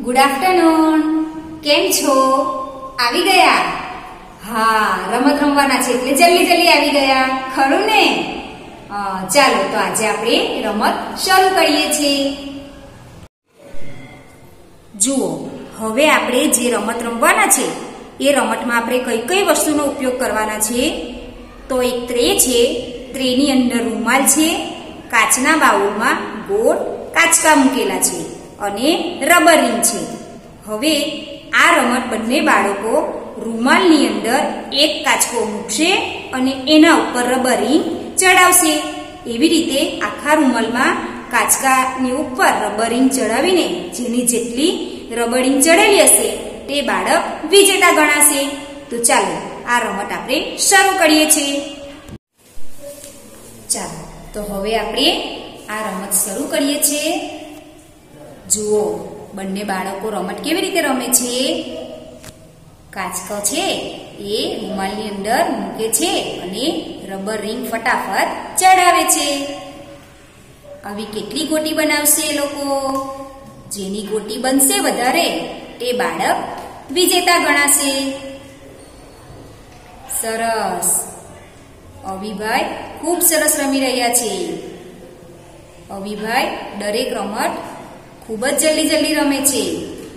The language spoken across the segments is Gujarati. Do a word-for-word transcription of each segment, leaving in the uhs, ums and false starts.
Good afternoon. કેમ છો? આવી ગયા? હા, રમત રમવાના છે એટલે જલ્દી જલ્દી આવી ગયા, ખરું ને? ચાલો તો આજે આપણે રમત શરૂ કરીએ છીએ. જુઓ, હવે આપણે જે રમત રમવાના છે એ રમતમાં આપણે કઈ કઈ વસ્તુનો ઉપયોગ કરવાના છે. તો એક ટ્રે છે, ટ્રેની અંદર રૂમાલ છે, કાચના બાઉલમાં ગોળ કાચકા મૂકેલા છે અને રબર રીંગ છે. હવે આ રમત બંને બાળકો રૂમાલની અંદર એક કાચકો મૂકશે અને એના ઉપર રબર રીંગ ચડાવશે. એવી રીતે આખા રૂમાલમાં કાચકાની ઉપર રબર રીંગ ચડાવીને જેની જેટલી રબર રીંગ ચડેલી હશે તે બાળક વિજેતા ગણાશે. તો ચાલો આ રમત આપણે શરૂ કરીએ છીએ. ચાલો તો હવે આપણે આ રમત શરૂ કરીએ છીએ. જુઓ, બંને બાળકો રમત કેવી રીતે રમે છે. કાચકો છે એ રૂમાલની અંદર મૂકે છે અને રબર રીંગ ફટાફટ ચડાવે છે. આવી કેટલી ગોટી બનાવશે એ લોકો? જેની ગોટી બનશે વધારે તે બાળક વિજેતા ગણાશે. સરસ, અવિભાઈ ખૂબ સરસ રમી રહ્યા છે. અવિભાઈ દરેક રમત ખૂબ જ જલ્દી જલ્દી રમે છે.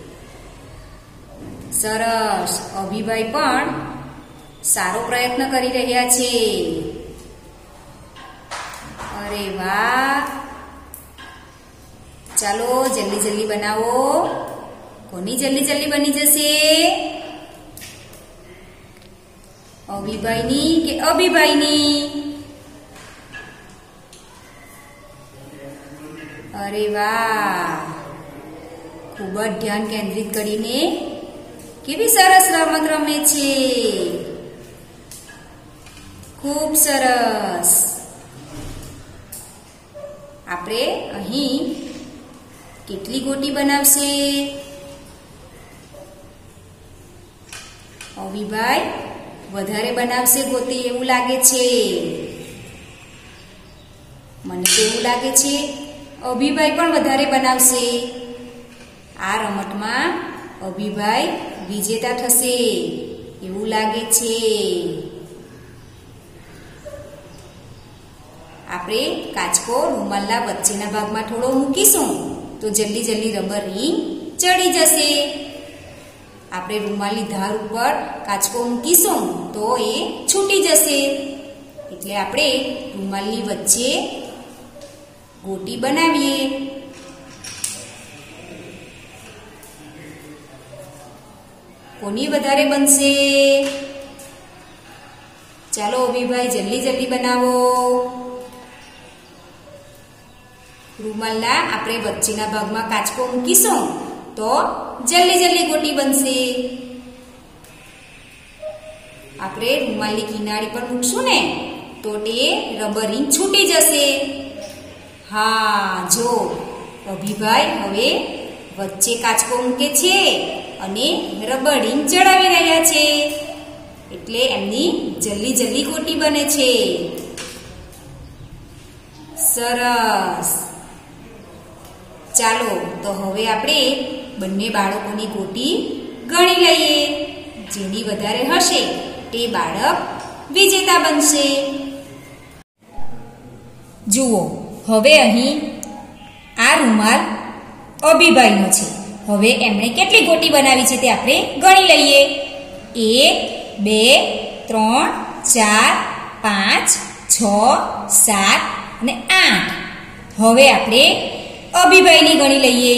સરસ, અભિભાઈ પણ સારો પ્રયત્ન કરી રહ્યા છે. અરે વાહ, ચાલો જલ્દી જલ્દી બનાવો. કોની જલ્દી જલ્દી બની જશે? અભિભાઈની કે અભિભાઈની? અરે વાહ, ખૂબ જ ધ્યાન કેન્દ્રિત કરીને કેવી સરસ રમત રમે છે. ખૂબ સરસ. આપણે અહીં કેટલી ગોટી બનાવશે? અવિભાઈ વધારે બનાવશે ગોટી એવું લાગે છે. મને તો એવું લાગે છે અભિભાઈ પણ વધારે બનાવશે. આ રમતમાં અભિભાઈ વિજેતા થશે એવું લાગે છે. આપણે કાચકો રૂમાલના વચ્ચેના ભાગમાં થોડો મૂકીશું તો જલ્દી જલ્દી રબર રીંગ ચડી જશે. આપણે રૂમાલની ધાર ઉપર કાચકો મૂકીશું તો એ છૂટી જશે. એટલે આપણે રૂમાલની વચ્ચે ગોટી બનાવીએ. કોની વધારે બનશે? ચાલો અભિભાઈ જલ્દી જલ્દી બનાવો. રૂમાલના આપણે વચ્ચેના ભાગમાં કાચકો મૂકીશું તો જલ્દી જલ્દી ગોટી બનશે. આપણે રૂમાલની કિનારી પર મૂકશું ને તો તે રબર રીંગ છૂટી જશે. હા, જો અભિભાઈ હવે વચ્ચે કાચકો મૂકે છે અને રબર રીંગ ચડાવી રહ્યા છે એટલે એમની જલ્દી જલ્દી ગોટી બને છે. સરસ. ચાલો તો હવે આપણે બંને બાળકોની ગોટી ગણી લઈએ. જેની વધારે હશે તે બાળક વિજેતા બનશે. જુઓ, હવે અહીં આ રૂમાલ અભિભાઈનો છે. હવે એમણે કેટલી ગોટી બનાવી છે તે આપણે ગણી લઈએ. એક, બે, ત્રણ, ચાર, પાંચ, છ, સાત અને આઠ. હવે આપણે અભિભાઈની ગણી લઈએ.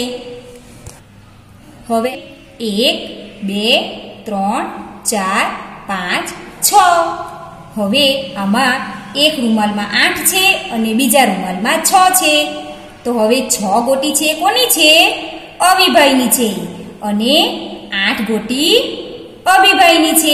હવે એક, બે, ત્રણ, ચાર, પાંચ, છ. હવે આમાં એક રૂમાલમાં આઠ છે અને બીજા રૂમાલમાં છ છે. તો હવે છ ગોટી છે કોની છે? અભિભાઈની છે અને આઠ ગોટી અભિભાઈની છે.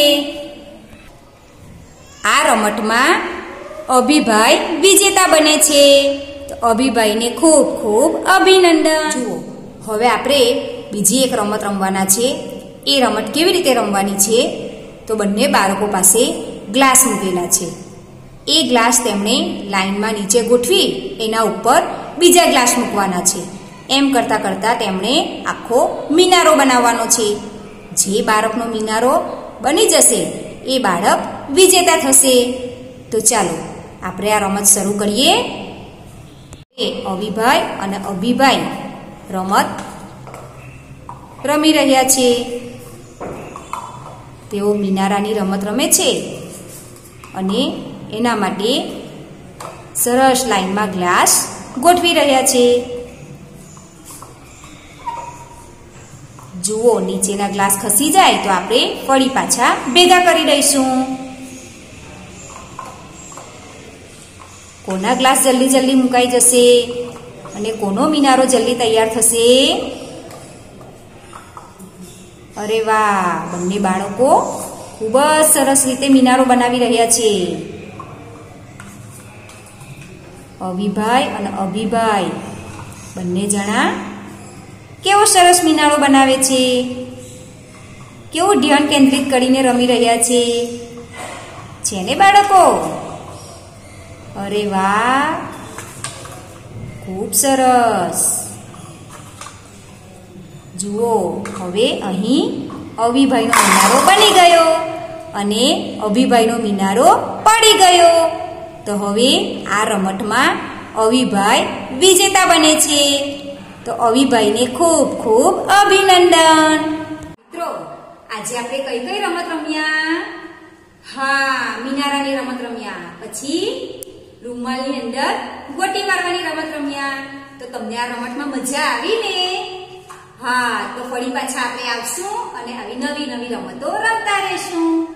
આ રમતમાં અભિભાઈ વિજેતા બને છે. તો અભિભાઈને ખૂબ ખૂબ અભિનંદન. જુઓ, હવે આપણે બીજી એક રમત રમવાના છે. એ રમત કેવી રીતે રમવાની છે? તો બંને બાળકો પાસે ગ્લાસ મૂકેલા છે. એ ગ્લાસ તેમણે લાઈનમાં નીચે ગોઠવી એના ઉપર બીજા ગ્લાસ મૂકવાના છે એમ કરતાં કરતાં તેમણે આખો મિનારો બનાવવાનો છે. જે બાળકનો મિનારો બની જશે એ બાળક વિજેતા થશે. તો ચાલો આપણે આ રમત શરૂ કરીએ. એ અવિભાઈ અને અભિભાઈ રમત રમી રહ્યા છે. તેઓ મિનારાની રમત રમે છે અને એના માટે સરસ લાઈનમાં ગ્લાસ ગોઠવી રહ્યા છે. જુઓ, નીચેના ગ્લાસ ખસી જાય તો આપણે ફરી પાછા ભેગા કરી દઈશું. કોના ગ્લાસ જલ્દી જલ્દી મુકાઈ જશે અને કોનો મિનારો જલ્દી તૈયાર થશે? અરે વાહ, બંને બાળકો ખૂબ જ સરસ રીતે મિનારો બનાવી રહ્યા છે. અવિભાઈ અને અભિભાઈ બંને જણા કેવો સરસ મિનારો બનાવે છે. કેવું ધ્યાન કેન્દ્રિત કરીને રમી રહ્યા છે છે ને બાળકો? અરે વાહ, ખૂબ સરસ. જુઓ, હવે અહીં અવિભાઈનો મિનારો બની ગયો અને અભિભાઈનો મિનારો પડી ગયો. તો હવે આ રમતમાં અવિભાઈ વિજેતા બને છે. તો અવિભાઈને ખૂબ ખૂબ અભિનંદન. મિત્રો, આજે આપણે કઈ કઈ રમત રમ્યા? હા, મિનારાની રમત રમ્યા. પછી રૂમાલની અંદર ગોટી મારવાની રમત રમ્યા. તો તમને આ રમતમાં મજા આવી ને? હા, તો ફરી પાછા આપણે આવશું અને આવી નવી નવી રમતો રમતા રહેશું.